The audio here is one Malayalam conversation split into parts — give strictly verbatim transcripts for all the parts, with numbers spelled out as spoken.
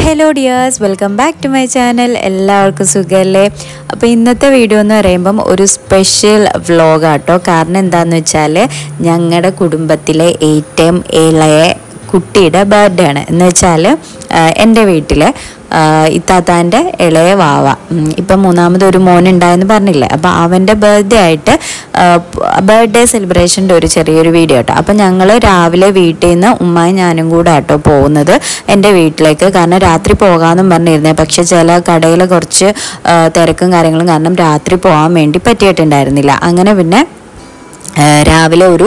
Hello dears, welcome back to my channel. എല്ലാവർക്കും സുഖമല്ലേ? അപ്പോൾ ഇന്നത്തെ വീഡിയോ എന്ന് പറയുമ്പം ഒരു സ്പെഷ്യൽ വ്ളോഗാട്ടോ. കാരണം എന്താണെന്ന് വെച്ചാൽ ഞങ്ങളുടെ കുടുംബത്തിലെ ഏറ്റവും ഇളയ കുട്ടിയുടെ ബർത്ത്ഡേ ആണ്. എന്ന് വെച്ചാൽ എൻ്റെ വീട്ടിൽ ഇത്താത്താൻ്റെ ഇളയ വാവ ഇപ്പം മൂന്നാമത് ഒരു മോനുണ്ടായെന്ന് പറഞ്ഞില്ലേ, അപ്പോൾ അവൻ്റെ ബർത്ത്ഡേ ആയിട്ട് ബർത്ത്ഡേ സെലിബ്രേഷൻ്റെ ഒരു ചെറിയൊരു വീഡിയോ കേട്ടോ. അപ്പം ഞങ്ങൾ രാവിലെ വീട്ടിൽ നിന്ന് ഉമ്മയും ഞാനും കൂടെ ആട്ടോ പോകുന്നത് എൻ്റെ വീട്ടിലേക്ക്. കാരണം രാത്രി പോകാമെന്നും പറഞ്ഞിരുന്നേ, പക്ഷേ ചില കടയിൽ കുറച്ച് തിരക്കും കാര്യങ്ങളും കാരണം രാത്രി പോകാൻ വേണ്ടി പറ്റിയിട്ടുണ്ടായിരുന്നില്ല. അങ്ങനെ പിന്നെ രാവിലെ ഒരു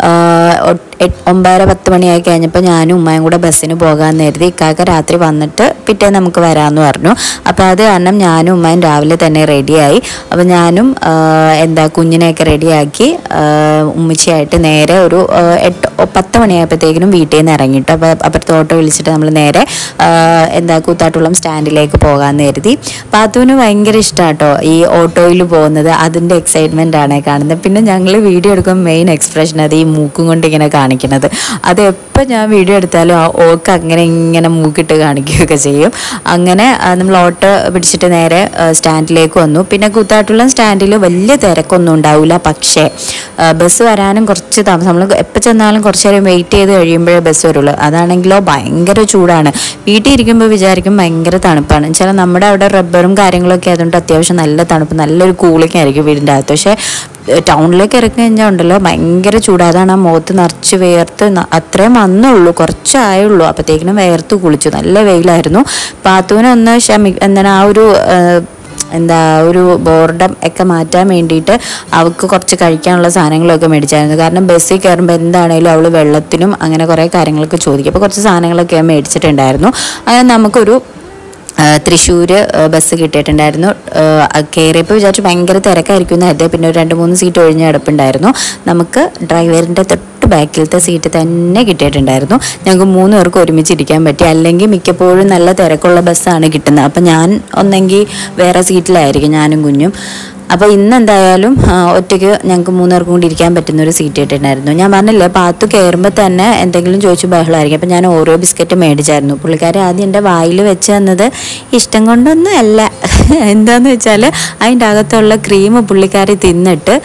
ഒമ്പതര പത്ത് മണിയായി കഴിഞ്ഞപ്പോൾ ഞാനും ഉമ്മയും കൂടെ ബസ്സിന് പോകാമെന്ന് കരുതി. ഇക്കാക്ക രാത്രി വന്നിട്ട് പിറ്റേ നമുക്ക് വരാമെന്ന് പറഞ്ഞു. അപ്പോൾ അത് കാരണം ഞാനും ഉമ്മയും രാവിലെ തന്നെ റെഡിയായി. അപ്പോൾ ഞാനും എന്താ കുഞ്ഞിനെയൊക്കെ റെഡിയാക്കി ഉമ്മച്ചിയായിട്ട് നേരെ ഒരു എട്ട് പത്ത് മണിയായപ്പോഴത്തേക്കിനും വീട്ടിൽ നിന്ന് ഇറങ്ങിയിട്ട് അപ്പോൾ അപ്പുറത്തെ ഓട്ടോ വിളിച്ചിട്ട് നമ്മൾ നേരെ എന്താ കൂത്താട്ടുളം സ്റ്റാൻഡിലേക്ക് പോകാമെന്ന് കരുതി. പാത്തുവിന് ഭയങ്കര ഇഷ്ടമാട്ടോ ഈ ഓട്ടോയിൽ പോകുന്നത്, അതിൻ്റെ എക്സൈറ്റ്മെൻ്റ് ആണ് കാണുന്നത്. പിന്നെ ഞങ്ങൾ വീഡിയോ എടുക്കുമ്പോൾ മെയിൻ എക്സ്പ്രഷൻ അത് ഈ മൂക്കും കൊണ്ട് ഇങ്ങനെ കാണിക്കുന്നത്. അത് എപ്പോൾ ഞാൻ വീഡിയോ എടുത്താലും ആ ഓക്ക് അങ്ങനെ ഇങ്ങനെ മൂക്കിട്ട് കാണിക്കുകയൊക്കെ ചെയ്യും. അങ്ങനെ നമ്മൾ ഓട്ടോ പിടിച്ചിട്ട് നേരെ സ്റ്റാൻഡിലേക്ക് വന്നു. പിന്നെ കൂത്താട്ടുളം സ്റ്റാൻഡിൽ വലിയ തിരക്കൊന്നും ഉണ്ടാവില്ല, പക്ഷേ ബസ് വരാനും കുറച്ച് താമസം. നമ്മൾ എപ്പോൾ ചെന്നാലും കുറച്ച് നേരം വെയിറ്റ് ചെയ്ത് കഴിയുമ്പോഴേ ബസ് വരുള്ളൂ. അതാണെങ്കിലോ ഭയങ്കര ചൂടാണ്. വീട്ടിൽ ഇരിക്കുമ്പോൾ വിചാരിക്കും ഭയങ്കര തണുപ്പാണ്. ചില നമ്മുടെ അവിടെ റബ്ബറും കാര്യങ്ങളൊക്കെ ആയതുകൊണ്ട് അത്യാവശ്യം നല്ല തണുപ്പ്, നല്ലൊരു കൂളിംഗ് ആയിരിക്കും വീടിൻ്റെ അകത്ത്. പക്ഷേ ടൗണിലേക്ക് ഇറങ്ങി കഴിഞ്ഞാൽ ഉണ്ടല്ലോ ഭയങ്കര ചൂടാണ്. അതാണ് ആ മുഖത്ത് നിറച്ച് വേർത്ത് അത്രയും വന്നുള്ളൂ, കുറച്ചായുള്ളൂ, അപ്പോഴത്തേക്കിനും വേർത്ത് കുളിച്ചു. നല്ല വെയിലായിരുന്നു. പാത്തുവിനൊന്ന് ക്ഷമി എന്താണ് ആ ഒരു എന്താ ഒരു ബോർഡം ഒക്കെ മാറ്റാൻ വേണ്ടിയിട്ട് അവൾക്ക് കുറച്ച് കഴിക്കാനുള്ള സാധനങ്ങളൊക്കെ മേടിച്ചായിരുന്നു. കാരണം ബസ്സിൽ കയറുമ്പോൾ എന്താണേലും അവൾ വെള്ളത്തിനും അങ്ങനെ കുറേ കാര്യങ്ങളൊക്കെ ചോദിക്കും. അപ്പോൾ കുറച്ച് സാധനങ്ങളൊക്കെ മേടിച്ചിട്ടുണ്ടായിരുന്നു. അങ്ങനെ നമുക്കൊരു തൃശ്ശൂർ ബസ് കിട്ടിയിട്ടുണ്ടായിരുന്നു. കയറിയപ്പോൾ വിചാരിച്ചു ഭയങ്കര തിരക്കായിരിക്കും എന്നായിരുന്നു. പിന്നെ ഒരു രണ്ട് മൂന്ന് സീറ്റ് ഒഴിഞ്ഞ കിടപ്പുണ്ടായിരുന്നു. നമുക്ക് ഡ്രൈവറിൻ്റെ തൊട്ട് ബാക്കിലത്തെ സീറ്റ് തന്നെ കിട്ടിയിട്ടുണ്ടായിരുന്നു. ഞങ്ങൾക്ക് മൂന്ന് പേർക്ക് ഒരുമിച്ചിരിക്കാൻ പറ്റി. അല്ലെങ്കിൽ മിക്കപ്പോഴും നല്ല തിരക്കുള്ള ബസ്സാണ് കിട്ടുന്നത്. അപ്പം ഞാൻ ഒന്നെങ്കിൽ വേറെ സീറ്റിലായിരിക്കും, ഞാനും കുഞ്ഞും. അപ്പോൾ ഇന്ന് എന്തായാലും ഒറ്റയ്ക്ക് ഞങ്ങൾക്ക് മൂന്നുപേർക്കും കൂടി ഇരിക്കാൻ പറ്റുന്ന ഒരു സീറ്റ് കിട്ടിയിട്ടുണ്ടായിരുന്നു. ഞാൻ പറഞ്ഞില്ലേ, പാത്തു കയറുമ്പോൾ തന്നെ എന്തെങ്കിലും ചോദിച്ചു ബഹളമായിരിക്കും. അപ്പോൾ ഞാൻ ഓരോ ബിസ്ക്കറ്റ് മേടിച്ചായിരുന്നു. പുള്ളിക്കാരി ആദ്യം എൻ്റെ വായിൽ വെച്ച് തന്നത് ഇഷ്ടം കൊണ്ടൊന്നും അല്ല. എന്താണെന്ന് വെച്ചാൽ അതിൻ്റെ അകത്തുള്ള ക്രീം പുള്ളിക്കാരി തിന്നിട്ട്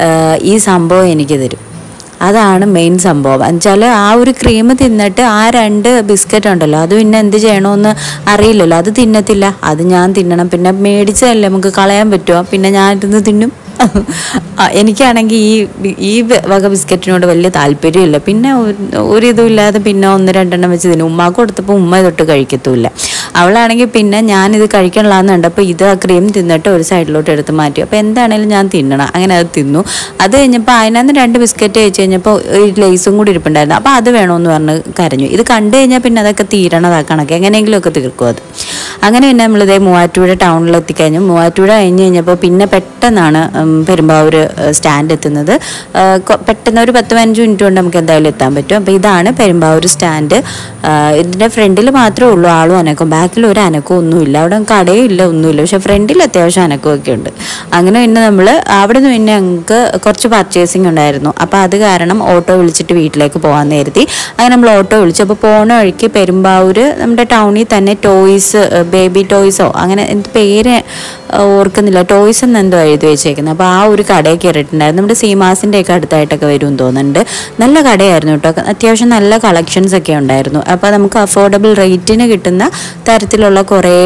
ഈ സംഭവം എനിക്ക് തരും. അതാണ് മെയിൻ സംഭവം. എന്നുവെച്ചാൽ ആ ഒരു ക്രീം തിന്നിട്ട് ആ രണ്ട് ബിസ്ക്കറ്റ് ഉണ്ടല്ലോ, അത് പിന്നെ എന്ത് ചെയ്യണമെന്ന് അറിയില്ലല്ലോ, അത് തിന്നത്തില്ല. അത് ഞാൻ തിന്നണം. പിന്നെ മേടിച്ചതല്ലേ, നമുക്ക് കളയാൻ പറ്റുമോ? പിന്നെ ഞാൻ ഇരുന്ന് തിന്നും. എനിക്കാണെങ്കിൽ ഈ ഈ വക ബിസ്ക്കറ്റിനോട് വലിയ താല്പര്യമില്ല. പിന്നെ ഒരിതും ഇല്ലാതെ പിന്നെ ഒന്ന് രണ്ടെണ്ണം വെച്ച് തിന്നും. ഉമ്മാക്ക് കൊടുത്തപ്പോൾ ഉമ്മ തൊട്ട് കഴിക്കത്തുമില്ല. അവളാണെങ്കിൽ പിന്നെ ഞാനിത് കഴിക്കണില്ലാന്ന് കണ്ടപ്പോൾ ഇത് ആ ക്രീം തിന്നിട്ട് ഒരു സൈഡിലോട്ട് എടുത്ത് മാറ്റി. അപ്പോൾ എന്താണേലും ഞാൻ തിന്നണം. അങ്ങനെ അത് തിന്നു. അത് കഴിഞ്ഞപ്പോൾ അതിനകത്ത് രണ്ട് ബിസ്ക്കറ്റ് കഴിച്ച് കഴിഞ്ഞപ്പോൾ ഒരു ലേസും കൂടി ഇരിപ്പുണ്ടായിരുന്നു. അപ്പോൾ അത് വേണമെന്ന് പറഞ്ഞ് കരഞ്ഞു. ഇത് കണ്ടു കഴിഞ്ഞാൽ പിന്നെ അതൊക്കെ തീരണതാ കണക്ക്, എങ്ങനെയെങ്കിലുമൊക്കെ തീർക്കും അത്. അങ്ങനെ പിന്നെ നമ്മളിതേ മൂവാറ്റുപുഴ ടൗണിൽ എത്തിക്കഴിഞ്ഞു. മൂവാറ്റുപുഴ കഴിഞ്ഞ് കഴിഞ്ഞപ്പോൾ പിന്നെ പെട്ടെന്നാണ് പെരുമ്പാവൂർ സ്റ്റാൻഡ് എത്തുന്നത്. പെട്ടെന്ന് ഒരു പത്ത് പതിനഞ്ച് മിനിറ്റ് കൊണ്ട് നമുക്ക് എന്തായാലും എത്താൻ പറ്റും. അപ്പോൾ ഇതാണ് പെരുമ്പാവൂർ സ്റ്റാൻഡ്. ഇതിൻ്റെ ഫ്രണ്ടിൽ മാത്രമേ ഉള്ളൂ ആളും അനക്കും, ബാക്കിൽ ഒരു അനക്കവും ഒന്നുമില്ല. അവിടെ കടയും ഇല്ല, ഒന്നുമില്ല. പക്ഷേ ഫ്രണ്ടിൽ അത്യാവശ്യം അനക്കമൊക്കെ ഉണ്ട്. അങ്ങനെ പിന്നെ നമ്മൾ അവിടെ നിന്ന് പിന്നെ ഞങ്ങൾക്ക് കുറച്ച് പർച്ചേസിങ് ഉണ്ടായിരുന്നു. അപ്പോൾ അത് കാരണം ഓട്ടോ വിളിച്ചിട്ട് വീട്ടിലേക്ക് പോകാൻ കരുതി. അങ്ങനെ നമ്മൾ ഓട്ടോ വിളിച്ചു. അപ്പോൾ പോണ വഴിക്ക് പെരുമ്പാവൂർ നമ്മുടെ ടൗണിൽ തന്നെ ടോയ്സ്, ബേബി ടോയ്സോ അങ്ങനെ എന്ത് പേര് ഓർക്കുന്നില്ല, ടോയ്സ് എന്ന് എന്തോ എഴുതി വെച്ചേക്കുന്നത്. അപ്പോൾ ആ ഒരു കടയിൽ കയറിയിട്ടുണ്ടായിരുന്നു. നമ്മുടെ സീമാസിൻ്റെ ഒക്കെ അടുത്തായിട്ടൊക്കെ വരുമെന്ന് തോന്നുന്നുണ്ട്. നല്ല കടയായിരുന്നു കേട്ടോ. അത്യാവശ്യം നല്ല കളക്ഷൻസ് ഒക്കെ ഉണ്ടായിരുന്നു. അപ്പോൾ നമുക്ക് അഫോർഡബിൾ റേറ്റിന് കിട്ടുന്ന തരത്തിലുള്ള കുറേ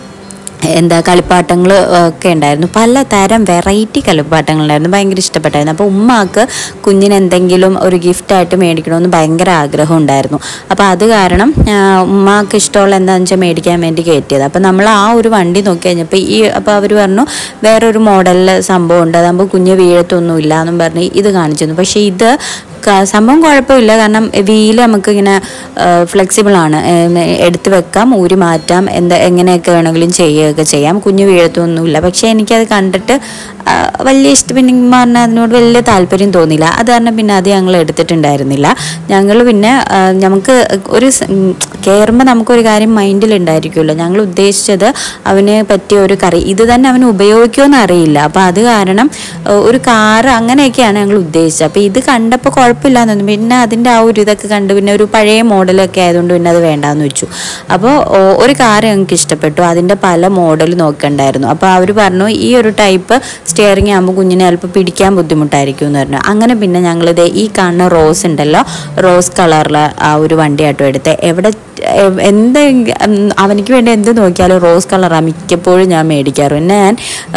എന്താ കളിപ്പാട്ടങ്ങൾ ഒക്കെ ഉണ്ടായിരുന്നു. പലതരം വെറൈറ്റി കളിപ്പാട്ടങ്ങളുണ്ടായിരുന്നു. ഭയങ്കര ഇഷ്ടപ്പെട്ടായിരുന്നു. അപ്പോൾ ഉമ്മാക്ക് കുഞ്ഞിന് എന്തെങ്കിലും ഒരു ഗിഫ്റ്റായിട്ട് മേടിക്കണമെന്ന് ഭയങ്കര ആഗ്രഹം ഉണ്ടായിരുന്നു. അപ്പോൾ അത് കാരണം ഉമ്മാക്ക് ഇഷ്ടമുള്ള എന്താണെന്ന് വെച്ചാൽ മേടിക്കാൻ വേണ്ടി കയറ്റിയത്. അപ്പോൾ നമ്മൾ ആ ഒരു വണ്ടി നോക്കി കഴിഞ്ഞപ്പോൾ ഈ അപ്പോൾ അവർ പറഞ്ഞു വേറൊരു മോഡലിൽ സംഭവം ഉണ്ട്, അതാകുമ്പോൾ കുഞ്ഞ് വീഴത്തൊന്നും ഇല്ല എന്നും പറഞ്ഞ് ഇത് കാണിച്ചിരുന്നു. പക്ഷേ ഇത് സംഭവം കുഴപ്പമില്ല. കാരണം വീല് നമുക്ക് ഇങ്ങനെ ഫ്ലെക്സിബിളാണ്, എടുത്ത് വെക്കാം, ഊരി മാറ്റാം, എന്താ എങ്ങനെയൊക്കെ വേണമെങ്കിലും ചെയ്യുകയൊക്കെ ചെയ്യാം. കുഞ്ഞ് വീഴത്തൊന്നുമില്ല. പക്ഷേ എനിക്കത് കണ്ടിട്ട് വലിയ ഇഷ്ടം, പിന്നെ പറഞ്ഞാൽ അതിനോട് വലിയ താല്പര്യം തോന്നിയില്ല. അത് കാരണം പിന്നെ അത് ഞങ്ങൾ എടുത്തിട്ടുണ്ടായിരുന്നില്ല. ഞങ്ങൾ പിന്നെ നമുക്ക് ഒരു കയറുമ്പോൾ നമുക്കൊരു കാര്യം മൈൻഡിലുണ്ടായിരിക്കുമല്ലോ, ഞങ്ങൾ ഉദ്ദേശിച്ചത് അവന് പറ്റിയ ഒരു കറി ഇത് തന്നെ അവന് ഉപയോഗിക്കുമെന്ന് അറിയില്ല. അപ്പോൾ അത് കാരണം ഒരു കാറ് അങ്ങനെയൊക്കെയാണ് ഞങ്ങൾ ഉദ്ദേശിച്ചത്. അപ്പോൾ ഇത് കണ്ടപ്പോൾ കുഴപ്പമില്ലാന്ന്. പിന്നെ അതിൻ്റെ ആ ഒരു ഇതൊക്കെ കണ്ട് പിന്നെ ഒരു പഴയ മോഡലൊക്കെ ആയതുകൊണ്ട് പിന്നെ അത് വേണ്ടാന്ന് വെച്ചു. അപ്പോൾ ഒരു കാർ ഞങ്ങൾക്ക് ഇഷ്ടപ്പെട്ടു, അതിൻ്റെ പല മോഡൽ നോക്കണ്ടായിരുന്നു. അപ്പോൾ അവർ പറഞ്ഞു ഈ ഒരു ടൈപ്പ് സ്റ്റിയറിംഗ് ആകുമ്പോൾ കുഞ്ഞിനെ ചിലപ്പോൾ പിടിക്കാൻ ബുദ്ധിമുട്ടായിരിക്കും എന്ന് പറഞ്ഞു. അങ്ങനെ പിന്നെ ഞങ്ങളിത് ഈ കാണുന്ന റോസ് ഉണ്ടല്ലോ, റോസ് കളറിലെ ആ ഒരു വണ്ടിയാട്ടോ എടുത്ത്. എവിടെ എന്ത് അവനിക്ക് വേണ്ടി എന്ത് നോക്കിയാലും റോസ് കളറാണ് മിക്കപ്പോഴും ഞാൻ മേടിക്കാറ്. പിന്നെ ഞാൻ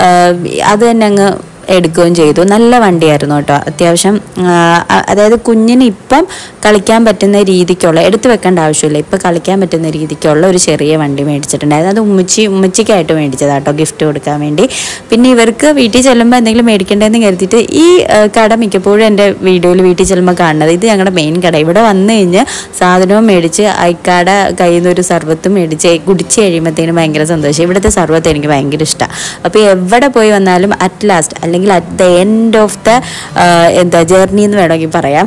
അത് തന്നെ അങ്ങ് എടുക്കുകയും ചെയ്തു. നല്ല വണ്ടിയായിരുന്നു കേട്ടോ, അത്യാവശ്യം. അതായത് കുഞ്ഞിന് ഇപ്പം കളിക്കാൻ പറ്റുന്ന രീതിക്കുള്ള, എടുത്തു വെക്കേണ്ട ആവശ്യമില്ല, ഇപ്പം കളിക്കാൻ പറ്റുന്ന രീതിക്കുള്ള ഒരു ചെറിയ വണ്ടി മേടിച്ചിട്ടുണ്ടായിരുന്നു. അത് ഉമ്മച്ചി ഉമ്മച്ചിക്കായിട്ട് മേടിച്ചതാണ് കേട്ടോ, ഗിഫ്റ്റ് കൊടുക്കാൻ വേണ്ടി. പിന്നെ ഇവർക്ക് വീട്ടിൽ ചെല്ലുമ്പോൾ എന്തെങ്കിലും മേടിക്കേണ്ടതെന്ന് കരുതിയിട്ട് ഈ കട മിക്കപ്പോഴും എൻ്റെ വീഡിയോയിൽ വീട്ടിൽ ചെല്ലുമ്പോൾ കാണുന്നത്. ഇത് ഞങ്ങളുടെ മെയിൻ കട. ഇവിടെ വന്നു കഴിഞ്ഞ് സാധനവും മേടിച്ച് അയക്കാട കയ്യിൽ നിന്ന് ഒരു സർവത്തും മേടിച്ച് കുടിച്ച് കഴിയുമ്പോഴത്തേനും ഭയങ്കര സന്തോഷം. ഇവിടുത്തെ സർവത്ത് എനിക്ക് ഭയങ്കര ഇഷ്ടമാണ്. അപ്പോൾ എവിടെ പോയി വന്നാലും അറ്റ് ലാസ്റ്റ് അല്ലെങ്കിൽ at the end of the എന്താ ജേർണി എന്ന് വേണമെങ്കിൽ പറയാം,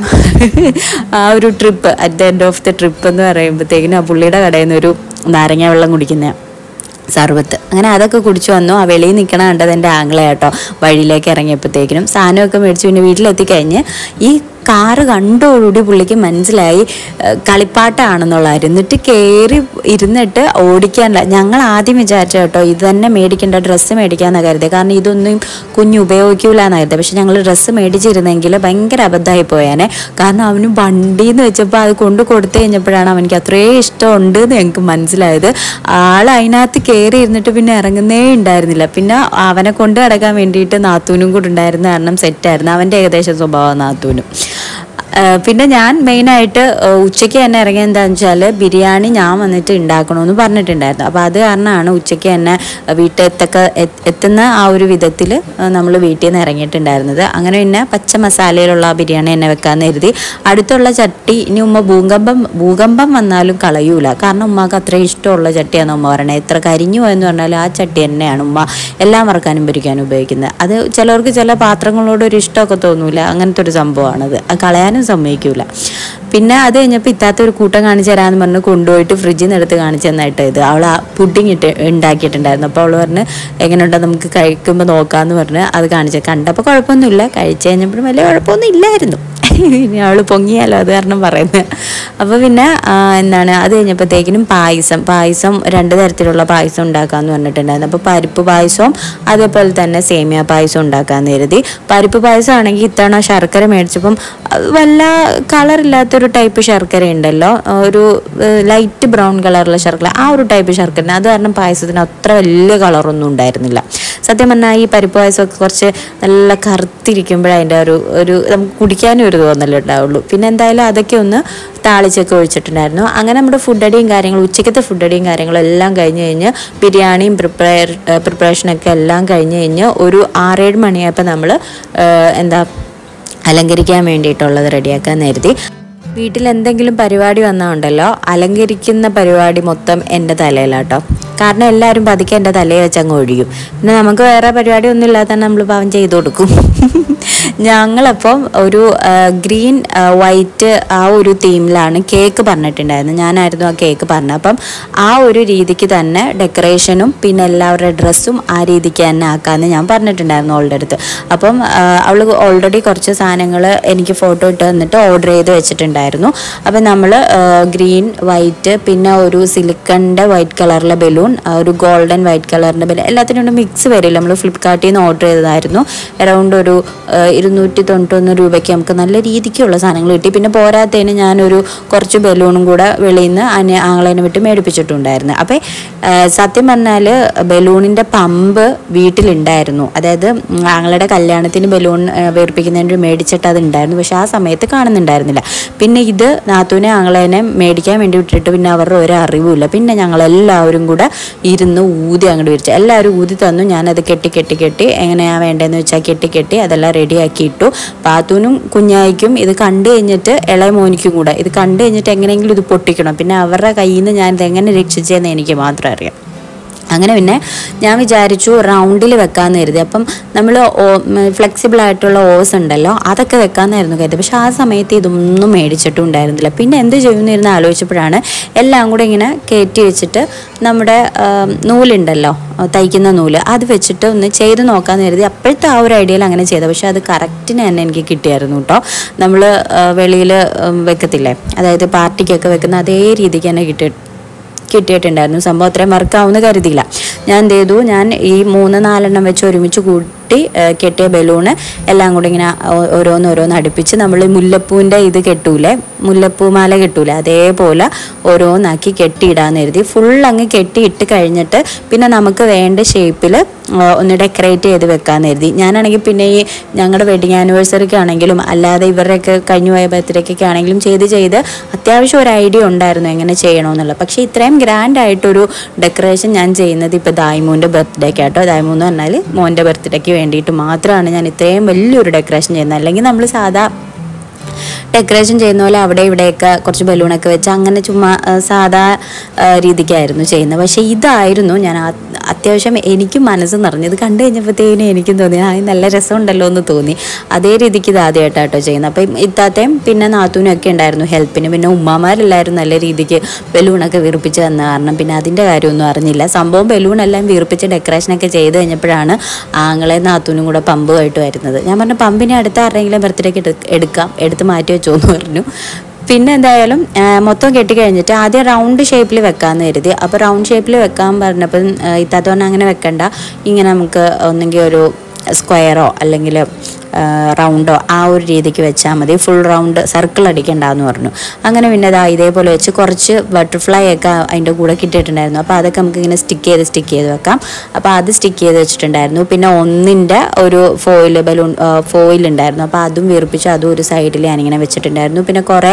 ആ ഒരു trip, at the end of the trip എന്ന് പറയുമ്പോഴത്തേക്കിനും ആ പുള്ളിയുടെ കടയിൽ നിന്ന് ഒരു നാരങ്ങ വെള്ളം കുടിക്കുന്ന സർവത്ത്, അങ്ങനെ അതൊക്കെ കുടിച്ചു വന്നു. ആ വെളിയിൽ നിൽക്കണ കണ്ടത് എൻ്റെ ആംഗ്ലയാട്ടോ. വഴിയിലേക്ക് ഇറങ്ങിയപ്പോഴത്തേക്കിനും സാധനമൊക്കെ മേടിച്ചു. പിന്നെ വീട്ടിലെത്തിക്കഴിഞ്ഞ് ഈ കാറ് കണ്ടോടുകൂടി പുള്ളിക്ക് മനസ്സിലായി കളിപ്പാട്ടാണെന്നുള്ളതായിരുന്നു. എന്നിട്ട് കയറി ഇരുന്നിട്ട് ഓടിക്കാനില്ല. ഞങ്ങൾ ആദ്യം വിചാരിച്ച കേട്ടോ ഇത് തന്നെ മേടിക്കേണ്ട, ഡ്രസ്സ് മേടിക്കാമെന്നാണ് കരുതിയത്. കാരണം ഇതൊന്നും കുഞ്ഞ് ഉപയോഗിക്കൂല എന്നാണ് കരുതിയത്. പക്ഷെ ഞങ്ങൾ ഡ്രസ്സ് മേടിച്ചിരുന്നെങ്കിൽ ഭയങ്കര അബദ്ധമായി പോയാനെ. കാരണം അവന് വണ്ടിന്ന് വെച്ചപ്പോൾ അത് കൊണ്ട് കൊടുത്തു കഴിഞ്ഞപ്പോഴാണ് അവനിക്ക് അത്രയും ഇഷ്ടമുണ്ട് എന്ന് ഞങ്ങൾക്ക് മനസ്സിലായത്. ആൾ അതിനകത്ത് കയറി ഇരുന്നിട്ട് പിന്നെ ഇറങ്ങുന്നേ ഉണ്ടായിരുന്നില്ല. പിന്നെ അവനെ കൊണ്ട് കിടക്കാൻ വേണ്ടിയിട്ട് നാത്തൂനും കൂടെ ഉണ്ടായിരുന്ന കാരണം സെറ്റായിരുന്നു. അവൻ്റെ ഏകദേശം സ്വഭാവം നാത്തൂനും. പിന്നെ ഞാൻ മെയിനായിട്ട് ഉച്ചയ്ക്ക് തന്നെ ഇറങ്ങിയത് എന്താണെന്ന് വെച്ചാൽ ബിരിയാണി ഞാൻ വന്നിട്ട് ഉണ്ടാക്കണമെന്ന് പറഞ്ഞിട്ടുണ്ടായിരുന്നു. അപ്പോൾ അത് കാരണമാണ് ഉച്ചയ്ക്ക് തന്നെ വീട്ടിലെത്തൊക്കെ എത്തുന്ന ആ ഒരു വിധത്തിൽ നമ്മൾ വീട്ടിൽ നിന്ന് ഇറങ്ങിയിട്ടുണ്ടായിരുന്നത്. അങ്ങനെ പിന്നെ പച്ച മസാലയിലുള്ള ആ ബിരിയാണി തന്നെ വെക്കാമെന്ന് കരുതി. അടുത്തുള്ള ചട്ടി ഇനി ഉമ്മ ഭൂകമ്പം ഭൂകമ്പം വന്നാലും കളയൂല. കാരണം ഉമ്മക്ക് അത്രയും ഇഷ്ടമുള്ള ചട്ടിയാണ് ഉമ്മ പറയണത്. എത്ര കരിഞ്ഞു പോയെന്ന് പറഞ്ഞാൽ ആ ചട്ടി തന്നെയാണ് ഉമ്മ എല്ലാം വറക്കാനും പൊരിക്കാനും ഉപയോഗിക്കുന്നത്. അത് ചിലർക്ക് ചില പാത്രങ്ങളോട് ഒരു ഇഷ്ടമൊക്കെ തോന്നൂല, അങ്ങനത്തെ ഒരു സംഭവമാണത്. അത് കളയാനും സമ്മതിക്കൂല. പിന്നെ അത് കഴിഞ്ഞപ്പോൾ ഇത്താത്ത ഒരു കൂട്ടം കാണിച്ചു തരാമെന്ന് പറഞ്ഞ് കൊണ്ടുപോയിട്ട് ഫ്രിഡ്ജിൽ നിന്ന് എടുത്ത് കാണിച്ചു തന്നായിട്ട് ഇത് അവൾ ആ പുഡിങ് ഇട്ട് ഉണ്ടാക്കിയിട്ടുണ്ടായിരുന്നു. അപ്പോൾ അവൾ പറഞ്ഞ് എങ്ങനെയുണ്ടോ നമുക്ക് കഴിക്കുമ്പോൾ നോക്കാമെന്ന് പറഞ്ഞ് അത് കാണിച്ചു. കണ്ടപ്പോൾ കുഴപ്പമൊന്നുമില്ല, കഴിച്ചു കഴിഞ്ഞപ്പോഴും വലിയ കുഴപ്പമൊന്നും ഇല്ലായിരുന്നു. ഇനി അവൾ പൊങ്ങിയാലോ അത് കാരണം പറയുന്നത്. അപ്പോൾ പിന്നെ എന്താണ് അത് കഴിഞ്ഞപ്പോഴത്തേക്കിനും പായസം പായസം രണ്ട് തരത്തിലുള്ള പായസം ഉണ്ടാക്കാമെന്ന് പറഞ്ഞിട്ടുണ്ടായിരുന്നു. അപ്പോൾ പരിപ്പ് പായസവും അതേപോലെ തന്നെ സേമിയ പായസം ഉണ്ടാക്കാമെന്ന് കരുതി. പരിപ്പ് പായസം ആണെങ്കിൽ ഇത്തവണ ശർക്കര മേടിച്ചപ്പം വല്ല കളറില്ലാത്തൊരു ടൈപ്പ് ശർക്കര ഉണ്ടല്ലോ, ഒരു ലൈറ്റ് ബ്രൗൺ കളറുള്ള ശർക്കര, ആ ഒരു ടൈപ്പ് ശർക്കര. അത് കാരണം പായസത്തിന് അത്ര വലിയ കളറൊന്നും ഉണ്ടായിരുന്നില്ല. സത്യം പറഞ്ഞാൽ ഈ പരിപ്പ് പായസമൊക്കെ കുറച്ച് നല്ല കറുത്തിരിക്കുമ്പോഴതിൻ്റെ ഒരു ഒരു നമുക്ക് കുടിക്കാനും ഒരു തോന്നലേ ഉണ്ടാവുള്ളൂ. പിന്നെ എന്തായാലും അതൊക്കെ ഒന്ന് താളിച്ചൊക്കെ ഒഴിച്ചിട്ടുണ്ടായിരുന്നു. അങ്ങനെ നമ്മുടെ ഫുഡ് അടിയും കാര്യങ്ങളും ഉച്ചക്കത്തെ ഫുഡ് അടിയും കാര്യങ്ങളും എല്ലാം കഴിഞ്ഞ് കഴിഞ്ഞ് ബിരിയാണിയും പ്രിപ്പയർ പ്രിപ്പറേഷനൊക്കെ എല്ലാം കഴിഞ്ഞ് കഴിഞ്ഞ് ഒരു ആറേഴ് മണിയായപ്പോൾ നമ്മൾ എന്താ അലങ്കരിക്കാൻ വേണ്ടിയിട്ടുള്ളത് റെഡിയാക്കാൻ കരുതി. വീട്ടിൽ എന്തെങ്കിലും പരിപാടി വന്നാൽ ഉണ്ടല്ലോ അലങ്കരിക്കുന്ന പരിപാടി മൊത്തം എൻ്റെ തലയിലാട്ടോ. കാരണം എല്ലാവരും പതുക്കെ എൻ്റെ തലയിൽ വെച്ചങ്ങ് ഒഴിയും. പിന്നെ നമുക്ക് വേറെ പരിപാടി ഒന്നും ഇല്ലാതെ തന്നെ നമ്മൾ പാവം ചെയ്തു കൊടുക്കും. ഞങ്ങളപ്പം ഒരു ഗ്രീൻ വൈറ്റ് ആ ഒരു തീമിലാണ് കേക്ക് പറഞ്ഞിട്ടുണ്ടായിരുന്നത്. ഞാനായിരുന്നു ആ കേക്ക് പറഞ്ഞത്. അപ്പം ആ ഒരു രീതിക്ക് തന്നെ ഡെക്കറേഷനും പിന്നെ എല്ലാവരുടെ ഡ്രസ്സും ആ രീതിക്ക് തന്നെ ആക്കാമെന്ന് ഞാൻ പറഞ്ഞിട്ടുണ്ടായിരുന്നു അവളുടെ അടുത്ത്. അപ്പം അവൾ ഓൾറെഡി കുറച്ച് സാധനങ്ങൾ എനിക്ക് ഫോട്ടോ ഇട്ട് തന്നിട്ട് ഓർഡർ ചെയ്ത് വെച്ചിട്ടുണ്ടായിരുന്നു. അപ്പം നമ്മൾ ഗ്രീൻ വൈറ്റ് പിന്നെ ഒരു സിലിക്കണിൻ്റെ വൈറ്റ് കളറിലെ ബലൂൺ, ഒരു ഗോൾഡൻ വൈറ്റ് കളറിൻ്റെ ബലൂൺ, എല്ലാത്തിനും കൊണ്ട് മിക്സ് വരില്ല. നമ്മൾ ഫ്ലിപ്കാർട്ടിൽ നിന്ന് ഓർഡർ ചെയ്തതായിരുന്നു. അറൗണ്ട് ഒരു ഇരുന്നൂറ്റി തൊണ്ണൂറ്റൊന്ന് രൂപയ്ക്ക് നമുക്ക് നല്ല രീതിക്കുള്ള സാധനങ്ങൾ കിട്ടി. പിന്നെ പോരാത്തതിന് ഞാനൊരു കുറച്ച് ബലൂണും കൂടെ വെളിയിൽ നിന്ന് അന് ആങ്ങളേനെ വിട്ട് മേടിപ്പിച്ചിട്ടുണ്ടായിരുന്നു. അപ്പം സത്യം പറഞ്ഞാൽ ബലൂണിൻ്റെ പമ്പ് വീട്ടിലുണ്ടായിരുന്നു. അതായത് ആങ്ങളുടെ കല്യാണത്തിന് ബലൂൺ വേർപ്പിക്കുന്നതിന് മേടിച്ചിട്ട് അതുണ്ടായിരുന്നു. പക്ഷെ ആ സമയത്ത് കാണുന്നുണ്ടായിരുന്നില്ല. പിന്നെ ഇത് നാത്തൂനെ ആങ്ങളേനെ മേടിക്കാൻ വേണ്ടി വിട്ടിട്ട് പിന്നെ അവരുടെ ഒരു അറിവുമില്ല. പിന്നെ ഞങ്ങളെല്ലാവരും കൂടെ ഇരുന്ന് ഊതി അങ്ങോട്ട് വിരിച്ചു. എല്ലാവരും ഊതി തന്നു. ഞാനത് കെട്ടി കെട്ടി കെട്ടി എങ്ങനെയാണ് വേണ്ടതെന്ന് വെച്ചാൽ കെട്ടി കെട്ടി അതെല്ലാം റെഡിയാക്കി ഇട്ടു. പാത്തൂനും കുഞ്ഞായിക്കും ഇത് കണ്ടു കഴിഞ്ഞിട്ട് ഇളയ മോനിക്കും കൂടെ ഇത് കണ്ടു കഴിഞ്ഞിട്ട് എങ്ങനെയെങ്കിലും ഇത് പൊട്ടിക്കണം. പിന്നെ അവരുടെ കയ്യിൽ നിന്ന് ഞാൻ ഇതെങ്ങനെ രക്ഷിച്ചതെന്ന് എനിക്ക് മാത്രം അറിയാം. അങ്ങനെ പിന്നെ ഞാൻ വിചാരിച്ചു റൗണ്ടിൽ വെക്കാമെന്ന് കരുതി. അപ്പം നമ്മൾ ഫ്ലെക്സിബിൾ ആയിട്ടുള്ള ഓസ് ഉണ്ടല്ലോ അതൊക്കെ വെക്കാമെന്നായിരുന്നു കരുതി. പക്ഷെ ആ സമയത്ത് ഇതൊന്നും മേടിച്ചിട്ടും ഉണ്ടായിരുന്നില്ല. പിന്നെ എന്ത് ചെയ്യുന്നിരുന്ന് ആലോചിച്ചപ്പോഴാണ് എല്ലാം കൂടെ ഇങ്ങനെ കയറ്റി വെച്ചിട്ട് നമ്മുടെ നൂലുണ്ടല്ലോ തയ്ക്കുന്ന നൂല് അത് വെച്ചിട്ട് ഒന്ന് ചെയ്ത് നോക്കാമെന്ന് കരുതി. അപ്പോഴത്തെ ആ ഒരു ഐഡിയയിൽ അങ്ങനെ ചെയ്തത്. പക്ഷെ അത് കറക്റ്റിന് തന്നെ എനിക്ക് കിട്ടിയായിരുന്നു കേട്ടോ. നമ്മൾ വെളിയിൽ വെക്കത്തില്ലേ, അതായത് പാർട്ടിക്കൊക്കെ വെക്കുന്ന അതേ രീതിക്ക് തന്നെ കിട്ടി കിട്ടിയിട്ടുണ്ടായിരുന്നു. സംഭവം അത്രയും വർക്കാവുമെന്ന് കരുതിയില്ല. ഞാൻ എന്ത് ചെയ്തു, ഞാൻ ഈ മൂന്ന് നാലെണ്ണം വെച്ച് ഒരുമിച്ച് കൂട്ടി കെട്ടിയ ബലൂണ് എല്ലാം കൂടി ഇങ്ങനെ ഓരോന്ന് ഓരോന്ന് അടുപ്പിച്ച് നമ്മൾ മുല്ലപ്പൂവിൻ്റെ ഇത് കെട്ടൂലേ, മുല്ലപ്പൂ മാല കെട്ടൂലേ, അതേപോലെ ഓരോന്നാക്കി കെട്ടിയിടാന്ന് കരുതി. ഫുൾ അങ്ങ് കെട്ടിയിട്ട് കഴിഞ്ഞിട്ട് പിന്നെ നമുക്ക് വേണ്ട ഷേപ്പിൽ ഒന്ന് ഡെക്കറേറ്റ് ചെയ്ത് വെക്കാമെന്ന് കരുതി. ഞാനാണെങ്കിൽ പിന്നെ ഈ ഞങ്ങളുടെ വെഡിങ് ആനിവേഴ്സറിക്ക് ആണെങ്കിലും അല്ലാതെ ഇവരുടെയൊക്കെ കഴിഞ്ഞു പോയ ബർത്ത്ഡേക്കൊക്കെ ആണെങ്കിലും ചെയ്ത് ചെയ്ത് അത്യാവശ്യം ഒരു ഐഡിയ ഉണ്ടായിരുന്നു എങ്ങനെ ചെയ്യണമെന്നുള്ളത്. പക്ഷേ ഇത്രയും ഗ്രാൻഡ് ആയിട്ടൊരു ഡെക്കറേഷൻ ഞാൻ ചെയ്യുന്നത് ഇപ്പോൾ ദായ്മൂൻ്റെ ബർത്ത്ഡേക്ക് ആട്ടോ. ദായ്മൂ എന്ന് പറഞ്ഞാൽ മോൻ്റെ ബർത്ത്ഡേക്ക് വേണ്ടിയിട്ട് മാത്രമാണ് ഞാൻ ഇത്രയും വലിയൊരു ഡെക്കറേഷൻ ചെയ്യുന്നത്. അല്ലെങ്കിൽ നമ്മൾ സാധാ ഡെക്കറേഷൻ ചെയ്യുന്ന പോലെ അവിടെ ഇവിടെയൊക്കെ കുറച്ച് ബലൂണൊക്കെ വെച്ച് അങ്ങനെ ചുമ്മാ സാധാ രീതിക്കായിരുന്നു ചെയ്യുന്നത്. പക്ഷേ ഇതായിരുന്നു ഞാൻ അത്യാവശ്യം എനിക്ക് മനസ്സ് നിറഞ്ഞത് കണ്ടു കഴിഞ്ഞപ്പോഴത്തേനും എനിക്കും തോന്നി ആ നല്ല രസമുണ്ടല്ലോ എന്ന് തോന്നി. അതേ രീതിക്ക് ഇത് ആദ്യമായിട്ടാട്ടോ ചെയ്യുന്നത്. അപ്പം ഇത്താത്തയും പിന്നെ നാത്തൂനും ഒക്കെ ഉണ്ടായിരുന്നു ഹെൽപ്പിന്. പിന്നെ ഉമ്മമാരെല്ലാവരും നല്ല രീതിക്ക് ബലൂണൊക്കെ വീർപ്പിച്ച് തന്ന കാരണം പിന്നെ അതിൻ്റെ കാര്യമൊന്നും അറിഞ്ഞില്ല. സംഭവം ബലൂണെല്ലാം വീർപ്പിച്ച് ഡെക്കറേഷനൊക്കെ ചെയ്ത് കഴിഞ്ഞപ്പോഴാണ് ആങ്ങളെ നാത്തൂനും കൂടെ പമ്പുമായിട്ട് വരുന്നത്. ഞാൻ പറഞ്ഞു പമ്പിനെ അടുത്ത ആരുടെയെങ്കിലും ബർത്ത്ഡേക്ക് എടുക്കാം, എടുത്ത് മാറ്റി വെച്ചോന്ന് പറഞ്ഞു. പിന്നെ എന്തായാലും മൊത്തം കെട്ടി കഴിഞ്ഞിട്ട് ആദ്യം റൗണ്ട് ഷേപ്പിൽ വെക്കാമെന്ന് കരുതി. അപ്പോൾ റൗണ്ട് ഷേപ്പിൽ വെക്കാൻ പറഞ്ഞപ്പം ഇത്താത്ത പറഞ്ഞാൽ അങ്ങനെ വെക്കണ്ട, ഇങ്ങനെ നമുക്ക് ഒന്നെങ്കിൽ ഒരു സ്ക്വയറോ അല്ലെങ്കിൽ റൗണ്ടോ ആ ഒരു രീതിക്ക് വെച്ചാൽ മതി, ഫുൾ റൗണ്ട് സർക്കിൾ അടിക്കണ്ടെന്ന് പറഞ്ഞു. അങ്ങനെ പിന്നെ ഇതാ ഇതേപോലെ വെച്ച് കുറച്ച് ബട്ടർഫ്ലൈ ഒക്കെ അതിൻ്റെ കൂടെ കിട്ടിയിട്ടുണ്ടായിരുന്നു. അപ്പോൾ അതൊക്കെ നമുക്ക് ഇങ്ങനെ സ്റ്റിക്ക് ചെയ്ത് സ്റ്റിക്ക് ചെയ്ത് വെക്കാം. അപ്പോൾ അത് സ്റ്റിക്ക് ചെയ്ത് വെച്ചിട്ടുണ്ടായിരുന്നു. പിന്നെ ഒന്നിൻ്റെ ഒരു ഫോയിൽ ബലൂൺ ഫോയിൽ ഉണ്ടായിരുന്നു. അപ്പോൾ അതും വീർപ്പിച്ച് അതും ഒരു സൈഡിൽ ഞാനിങ്ങനെ വെച്ചിട്ടുണ്ടായിരുന്നു. പിന്നെ കുറേ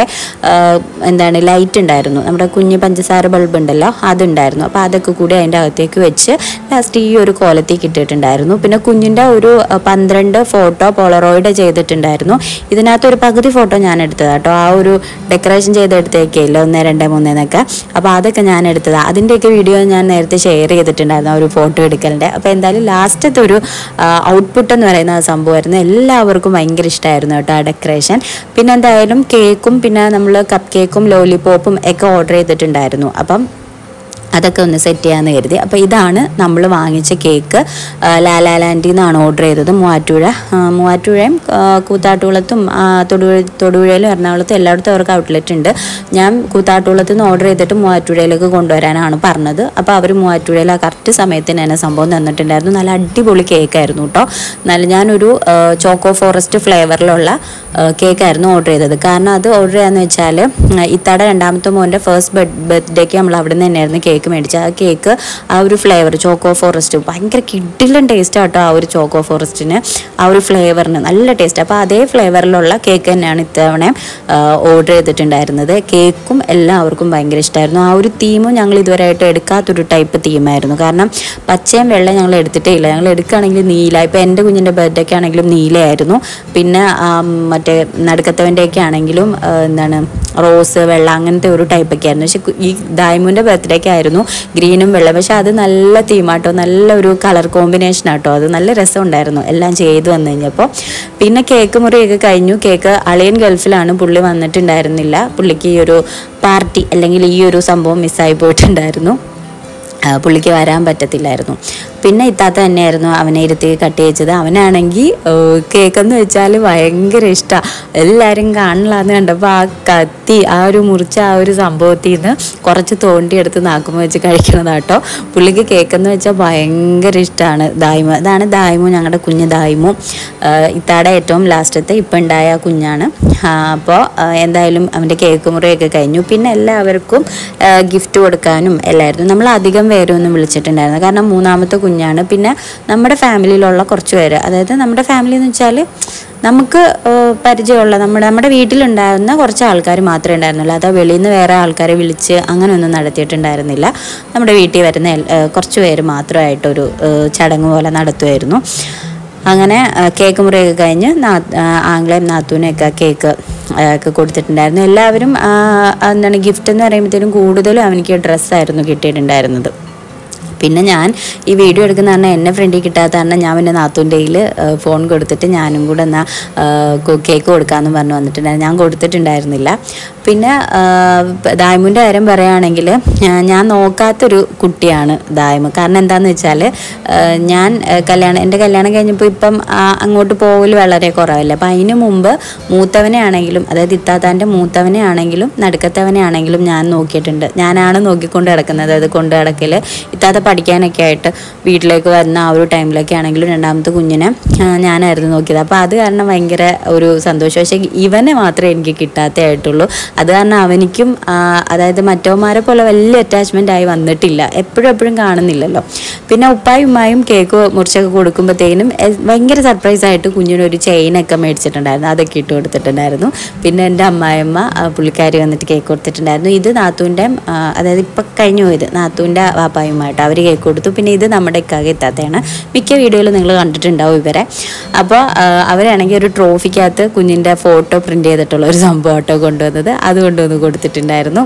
എന്താണ് ലൈറ്റ് ഉണ്ടായിരുന്നു, നമ്മുടെ കുഞ്ഞ് പഞ്ചസാര ബൾബ് ഉണ്ടല്ലോ അതുണ്ടായിരുന്നു. അപ്പോൾ അതൊക്കെ കൂടി അതിൻ്റെ അകത്തേക്ക് വെച്ച് ലാസ്റ്റ് ഈ ഒരു കോലത്തിൽ കിട്ടിയിട്ടുണ്ടായിരുന്നു. പിന്നെ കുഞ്ഞിൻ്റെ ഒരു പന്ത്രണ്ട് ഫോട്ടോ പോളറോയിഡ് ചെയ്തിട്ടുണ്ടായിരുന്നു. ഇതിനകത്തൊരു പകുതി ഫോട്ടോ ഞാൻ എടുത്തതാണ് കേട്ടോ. ആ ഒരു ഡെക്കറേഷൻ ചെയ്തെടുത്തേക്കില്ല ഒന്ന് രണ്ട് മൂന്നേന്നൊക്കെ. അപ്പോൾ അതൊക്കെ ഞാൻ എടുത്തതാണ്. അതിൻ്റെയൊക്കെ വീഡിയോ ഞാൻ നേരത്തെ ഷെയർ ചെയ്തിട്ടുണ്ടായിരുന്നു ആ ഒരു ഫോട്ടോ എടുക്കലിൻ്റെ. അപ്പോൾ എന്തായാലും ലാസ്റ്റത്തെ ഒരു ഔട്ട്പുട്ട് എന്ന് പറയുന്ന സംഭവമായിരുന്നു. എല്ലാവർക്കും ഭയങ്കര ഇഷ്ടമായിരുന്നു കേട്ടോ ആ ഡെക്കറേഷൻ. പിന്നെ എന്തായാലും കേക്കും പിന്നെ നമ്മൾ കപ്പ് കേക്കും ലോലിപോപ്പും ഒക്കെ ഓർഡർ ചെയ്തിട്ടുണ്ടായിരുന്നു. അപ്പം അതൊക്കെ ഒന്ന് സെറ്റ് ചെയ്യാമെന്ന് കരുതി. അപ്പോൾ ഇതാണ് നമ്മൾ വാങ്ങിച്ച കേക്ക്. ലാലാലാൻഡിൽ നിന്നാണ് ഓർഡർ ചെയ്തത്. മൂവാറ്റുപുഴ മൂവാറ്റുപുഴയും കൂത്താട്ടുകുളത്തും തൊടുപുഴ തൊടുപുഴയിലും എറണാകുളത്തും എല്ലായിടത്തും അവർക്ക് ഔട്ട്ലെറ്റ് ഉണ്ട്. ഞാൻ കൂത്താട്ടുകുളത്ത് നിന്ന് ഓർഡർ ചെയ്തിട്ട് മൂവാറ്റുപുഴയിലേക്ക് കൊണ്ടുവരാനാണ് പറഞ്ഞത്. അപ്പോൾ അവർ മൂവാറ്റുപുഴയിൽ ആ കറക്റ്റ് സമയത്തിന് തന്നെ സംഭവം തന്നിട്ടുണ്ടായിരുന്നു. നല്ല അടിപൊളി കേക്കായിരുന്നു കേട്ടോ. നല്ല ഞാനൊരു ചോക്കോ ഫോറസ്റ്റ് ഫ്ലേവറിലുള്ള കേക്കായിരുന്നു ഓർഡർ ചെയ്തത്. കാരണം അത് ഓർഡർ ചെയ്യാന്ന് വെച്ചാൽ ഇത്താടെ രണ്ടാമത്തെ മോൻ്റെ ഫസ്റ്റ് ബർത്ത്ഡേക്ക് നമ്മൾ അവിടെ നിന്ന് തന്നെയായിരുന്നു കേക്ക് മേടിച്ചത്. ആ കേക്ക് ആ ഒരു ഫ്ലേവർ ചോക്കോ ഫോറസ്റ്റ് ഭയങ്കര കിഡിലൻ ടേസ്റ്റ് ആട്ടോ. ആ ഒരു ചോക്കോ ഫോറസ്റ്റിന് ആ ഒരു ഫ്ലേവറിന് നല്ല ടേസ്റ്റ്. അപ്പോൾ അതേ ഫ്ലേവറിലുള്ള കേക്ക് തന്നെയാണ് ഇത്തവണ ഓർഡർ ചെയ്തിട്ടുണ്ടായിരുന്നത്. കേക്കും എല്ലാവർക്കും ഭയങ്കര ഇഷ്ടമായിരുന്നു. ആ ഒരു തീമും ഞങ്ങൾ ഇതുവരെയായിട്ട് എടുക്കാത്തൊരു ടൈപ്പ് തീമായിരുന്നു. കാരണം പച്ചയും വെള്ളം ഞങ്ങൾ എടുത്തിട്ടേ ഇല്ല. ഞങ്ങൾ എടുക്കുകയാണെങ്കിൽ നീല, ഇപ്പോൾ എൻ്റെ കുഞ്ഞിൻ്റെ ബർത്ത്ഡേക്ക് ആണെങ്കിലും നീലയായിരുന്നു. പിന്നെ മറ്റേ നടുക്കത്തവൻ്റെയൊക്കെ ആണെങ്കിലും എന്താണ് റോസ് വെള്ള അങ്ങനത്തെ ഒരു ടൈപ്പൊക്കെ ആയിരുന്നു. പക്ഷെ ഈ ദായ്മൂൻ്റെ ബർത്ത്ഡേക്ക് ആയിരുന്നു ഗ്രീനും വെള്ളം. പക്ഷെ അത് നല്ല തീമാട്ടോ, നല്ലൊരു കളർ കോമ്പിനേഷൻ ആട്ടോ. അത് നല്ല രസമുണ്ടായിരുന്നു എല്ലാം ചെയ്ത് വന്നു കഴിഞ്ഞപ്പോൾ. പിന്നെ കേക്ക് മുറിയൊക്കെ കഴിഞ്ഞു. കേക്ക് അളിയൻ ഗൾഫിലാണ്, പുള്ളി വന്നിട്ടുണ്ടായിരുന്നില്ല. പുള്ളിക്ക് ഈ ഒരു പാർട്ടി അല്ലെങ്കിൽ ഈ ഒരു സംഭവം മിസ്സായി പോയിട്ടുണ്ടായിരുന്നു. പുള്ളിക്ക് വരാൻ പറ്റത്തില്ലായിരുന്നു. പിന്നെ ഇത്താത്ത തന്നെയായിരുന്നു അവനെ ഇരുത്തി കട്ട് ചെയ്തത്. അവനാണെങ്കിൽ കേക്കെന്ന് വെച്ചാൽ ഭയങ്കര ഇഷ്ടമാണ്. എല്ലാവരും കാണില്ലാന്ന് കണ്ടപ്പോൾ ആ കത്തി ആ ഒരു മുറിച്ച ആ ഒരു സംഭവത്തിൽ നിന്ന് കുറച്ച് തോണ്ടിയെടുത്ത് നാക്കുമ്പോൾ വെച്ച് കഴിക്കണതാട്ടോ. പുള്ളിക്ക് കേക്കെന്ന് വെച്ചാൽ ഭയങ്കര ഇഷ്ടമാണ്. ദായ്മ ഇതാണ് ദായ്മു, ഞങ്ങളുടെ കുഞ്ഞ് ദായ്മു. ഇത്താടെ ഏറ്റവും ലാസ്റ്റത്തെ ഇപ്പം ഉണ്ടായ കുഞ്ഞാണ്. അപ്പോൾ എന്തായാലും അവൻ്റെ കേക്ക് മുറിയൊക്കെ കഴിഞ്ഞു. പിന്നെ എല്ലാവർക്കും ഗിഫ്റ്റ് കൊടുക്കാനും എല്ലായിരുന്നു. നമ്മൾ അധികം പേരൊന്നും വിളിച്ചിട്ടുണ്ടായിരുന്നു. കാരണം മൂന്നാമത്തെ കുഞ്ഞാണ്. പിന്നെ നമ്മുടെ ഫാമിലിയിലുള്ള കുറച്ച് പേര്, അതായത് നമ്മുടെ ഫാമിലി എന്ന് വെച്ചാൽ നമുക്ക് പരിചയമുള്ള നമ്മുടെ നമ്മുടെ വീട്ടിലുണ്ടായിരുന്ന കുറച്ച് ആൾക്കാർ മാത്രമേ ഉണ്ടായിരുന്നുള്ളൂ. അത് വെളിയിൽ നിന്ന് വേറെ ആൾക്കാരെ വിളിച്ച് അങ്ങനെയൊന്നും നടത്തിയിട്ടുണ്ടായിരുന്നില്ല. നമ്മുടെ വീട്ടിൽ വരുന്ന കുറച്ച് പേര് മാത്രമായിട്ടൊരു ചടങ്ങ് പോലെ നടത്തുമായിരുന്നു. അങ്ങനെ കേക്ക് മുറിയൊക്കെ കഴിഞ്ഞ് നാ ആംഗ്ലയും നാത്തൂനെയൊക്കെ കേക്ക് ഒക്കെ കൊടുത്തിട്ടുണ്ടായിരുന്നു. എല്ലാവരും എന്താണ് ഗിഫ്റ്റ് എന്ന് പറയുമ്പോഴത്തേനും കൂടുതലും അവനിക്ക് ഡ്രസ്സായിരുന്നു കിട്ടിയിട്ടുണ്ടായിരുന്നത്. പിന്നെ ഞാൻ ഈ വീഡിയോ എടുക്കുന്ന കാരണം എന്നെ ഫ്രണ്ടിൽ കിട്ടാത്ത കാരണം ഞാൻ പിന്നെ നാത്തൂൻ്റെ കയ്യിൽ ഫോൺ കൊടുത്തിട്ട് ഞാനും കൂടെ എന്നാൽ കേക്ക് കൊടുക്കാമെന്ന് പറഞ്ഞു വന്നിട്ടുണ്ടായിരുന്നു. ഞാൻ കൊടുത്തിട്ടുണ്ടായിരുന്നില്ല. പിന്നെ ദായ്മുൻ്റെ കാര്യം പറയുകയാണെങ്കിൽ ഞാൻ നോക്കാത്തൊരു കുട്ടിയാണ് ദായ്മ. കാരണം എന്താണെന്ന് വെച്ചാൽ ഞാൻ കല്യാണം എൻ്റെ കല്യാണം കഴിഞ്ഞപ്പോൾ ഇപ്പം അങ്ങോട്ട് പോകൽ വളരെ കുറവല്ലേ. അപ്പം അതിന് മുമ്പ് മൂത്തവനെ ആണെങ്കിലും, അതായത് ഇത്താത്താൻ്റെ മൂത്തവനെ ആണെങ്കിലും നടുക്കത്തവനെ ആണെങ്കിലും ഞാൻ നോക്കിയിട്ടുണ്ട്. ഞാനാണ് നോക്കിക്കൊണ്ട് കിടക്കുന്നത്. അതായത് കൊണ്ട് കിടക്കൽ ഇത്താത്ത പഠിക്കാനൊക്കെ ആയിട്ട് വീട്ടിലേക്ക് വരുന്ന ആ ഒരു ടൈമിലൊക്കെ ആണെങ്കിലും രണ്ടാമത്തെ കുഞ്ഞിനെ ഞാനായിരുന്നു നോക്കിയത്. അപ്പോൾ അത് കാരണം ഭയങ്കര ഒരു സന്തോഷം. പക്ഷേ ഇവനെ മാത്രമേ എനിക്ക് കിട്ടാത്തതായിട്ടുള്ളൂ. അത് കാരണം അവനിക്കും അതായത് മറ്റവന്മാരെ പോലെ വലിയ അറ്റാച്ച്മെൻ്റ് ആയി വന്നിട്ടില്ല. എപ്പോഴും എപ്പോഴും കാണുന്നില്ലല്ലോ. പിന്നെ ഉപ്പായും ഉമ്മായും കേക്ക് മുറിച്ചൊക്കെ കൊടുക്കുമ്പോഴത്തേനും ഭയങ്കര സർപ്രൈസായിട്ട് കുഞ്ഞിനൊരു ചെയിനൊക്കെ മേടിച്ചിട്ടുണ്ടായിരുന്നു. അതൊക്കെ ഇട്ട് കൊടുത്തിട്ടുണ്ടായിരുന്നു. പിന്നെ എൻ്റെ അമ്മായിയമ്മ പുള്ളിക്കാരി വന്നിട്ട് കേക്ക് കൊടുത്തിട്ടുണ്ടായിരുന്നു. ഇത് നാത്തൂൻ്റെ, അതായത് ഇപ്പം കഴിഞ്ഞു പോയത് നാത്തൂൻ്റെ വാപ്പായുമായിട്ട് അവർ കേക്ക് കൊടുത്തു. പിന്നെ ഇത് നമ്മുടെ ഇക്കാകെ ഇത്താത്തയാണ്. മിക്ക വീഡിയോയിലും നിങ്ങൾ കണ്ടിട്ടുണ്ടാവും ഇവരെ. അപ്പോൾ അവരാണെങ്കിൽ ഒരു ട്രോഫിക്കകത്ത് കുഞ്ഞിൻ്റെ ഫോട്ടോ പ്രിൻ്റ് ചെയ്തിട്ടുള്ള ഒരു സംഭവം കേട്ടോ കൊണ്ടുവന്നത്. അത് കൊണ്ടുവന്ന് കൊടുത്തിട്ടുണ്ടായിരുന്നു.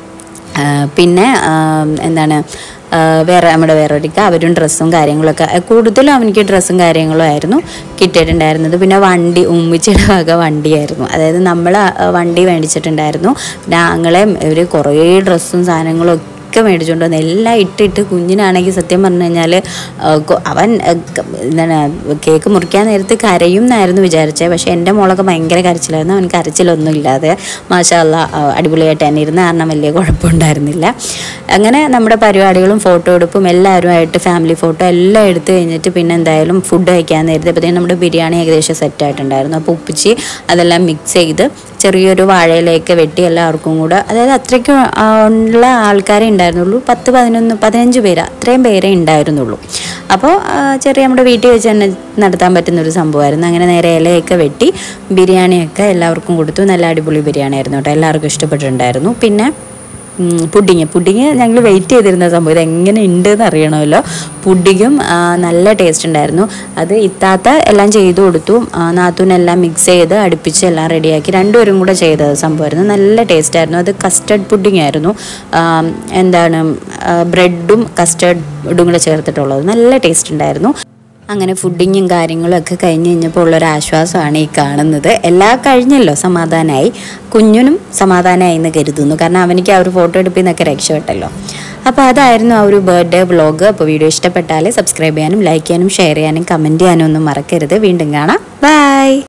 പിന്നെ എന്താണ് വേറെ നമ്മുടെ വേറൊരിക്ക അവരും ഡ്രസ്സും കാര്യങ്ങളൊക്കെ, കൂടുതലും അവനിക്ക് ഡ്രസ്സും കാര്യങ്ങളും ആയിരുന്നു കിട്ടിയിട്ടുണ്ടായിരുന്നത്. പിന്നെ വണ്ടി ഉമ്മിച്ചിയുടെ വക വണ്ടിയായിരുന്നു. അതായത് നമ്മൾ വണ്ടി മേടിച്ചിട്ടുണ്ടായിരുന്നു. പിന്നെ ആങ്ങളെ ഇവർ കുറേ ഡ്രസ്സും സാധനങ്ങളും ഒക്കെ മേടിച്ചുകൊണ്ട് വന്നു. എല്ലാം ഇട്ടിട്ട് കുഞ്ഞിനാണെങ്കിൽ സത്യം പറഞ്ഞു കഴിഞ്ഞാൽ അവൻ എന്താണ് കേക്ക് മുറിക്കാൻ നേരത്ത് കരയും എന്നായിരുന്നു വിചാരിച്ചത്. പക്ഷേ എൻ്റെ മോളൊക്കെ ഭയങ്കര കരച്ചിലായിരുന്നു. അവൻ കരച്ചിലൊന്നും ഇല്ലാതെ മാഷാ അല്ലാഹ് അടിപൊളിയായിട്ട് തന്നെ ഇരുന്ന് കാരണം വലിയ കുഴപ്പമുണ്ടായിരുന്നില്ല. അങ്ങനെ നമ്മുടെ പരിപാടികളും ഫോട്ടോ എടുപ്പും എല്ലാവരുമായിട്ട് ഫാമിലി ഫോട്ടോ എല്ലാം എടുത്തു കഴിഞ്ഞിട്ട് പിന്നെ എന്തായാലും ഫുഡ് കഴിക്കാൻ നേരത്തെ അപ്പോഴത്തേക്കും നമ്മുടെ ബിരിയാണി ഏകദേശം സെറ്റായിട്ടുണ്ടായിരുന്നു. അപ്പോൾ ഉപ്പിച്ച് അതെല്ലാം മിക്സ് ചെയ്ത് ചെറിയൊരു വാഴയിലേക്ക് വെട്ടി എല്ലാവർക്കും കൂടെ, അതായത് അത്രയ്ക്കും ഉള്ള ആൾക്കാരെ ഉണ്ടായിരുന്നുള്ളൂ. പത്ത് പതിനൊന്ന് പതിനഞ്ച് പേര് അത്രയും പേരെ ഉണ്ടായിരുന്നുള്ളൂ. അപ്പോൾ ചെറിയ നമ്മുടെ വീട്ടിൽ വെച്ച് തന്നെ നടത്താൻ പറ്റുന്നൊരു സംഭവമായിരുന്നു. അങ്ങനെ നേരെ ഇലയൊക്കെ വെട്ടി ബിരിയാണിയൊക്കെ എല്ലാവർക്കും കൊടുത്തു. നല്ല അടിപൊളി ബിരിയാണി ആയിരുന്നു കേട്ടോ. എല്ലാവർക്കും ഇഷ്ടപ്പെട്ടിട്ടുണ്ടായിരുന്നു. പിന്നെ പുഡിങ് പുഡിങ് ഞങ്ങൾ വെയിറ്റ് ചെയ്തിരുന്ന സംഭവം ഇത് എങ്ങനെ ഉണ്ടെന്ന് അറിയണമല്ലോ. പുഡിങ്ങും നല്ല ടേസ്റ്റ് ഉണ്ടായിരുന്നു. അത് ഇത്താത്ത എല്ലാം ചെയ്തു കൊടുത്തു. നാത്തൂനെല്ലാം മിക്സ് ചെയ്ത് അടുപ്പിച്ച് എല്ലാം റെഡിയാക്കി രണ്ടുപേരും കൂടെ ചെയ്ത സംഭവമായിരുന്നു. നല്ല ടേസ്റ്റ് ആയിരുന്നു. അത് കസ്റ്റർഡ് പുഡിങ് ആയിരുന്നു. എന്താണ് ബ്രെഡും കസ്റ്റർഡും കൂടെ ചേർത്തിട്ടുള്ളത്. നല്ല ടേസ്റ്റ് ഉണ്ടായിരുന്നു. അങ്ങനെ ഫുഡിങ്ങും കാര്യങ്ങളും ഒക്കെ കഴിഞ്ഞ് കഴിഞ്ഞപ്പോൾ ഉള്ളൊരാശ്വാസമാണ് ഈ കാണുന്നത്. എല്ലാം കഴിഞ്ഞല്ലോ, സമാധാനമായി. കുഞ്ഞിനും സമാധാനമായി എന്ന് കരുതുന്നു. കാരണം അവനിക്ക് ആ ഒരു ഫോട്ടോ എടുപ്പിൽ നിന്നൊക്കെ രക്ഷപ്പെട്ടല്ലോ. അപ്പോൾ അതായിരുന്നു ആ ഒരു ബർത്ത്ഡേ വ്ളോഗ്. അപ്പോൾ വീഡിയോ ഇഷ്ടപ്പെട്ടാൽ സബ്സ്ക്രൈബ് ചെയ്യാനും ലൈക്ക് ചെയ്യാനും ഷെയർ ചെയ്യാനും കമൻറ്റ് ചെയ്യാനും ഒന്നും മറക്കരുത്. വീണ്ടും കാണാം. ബൈ.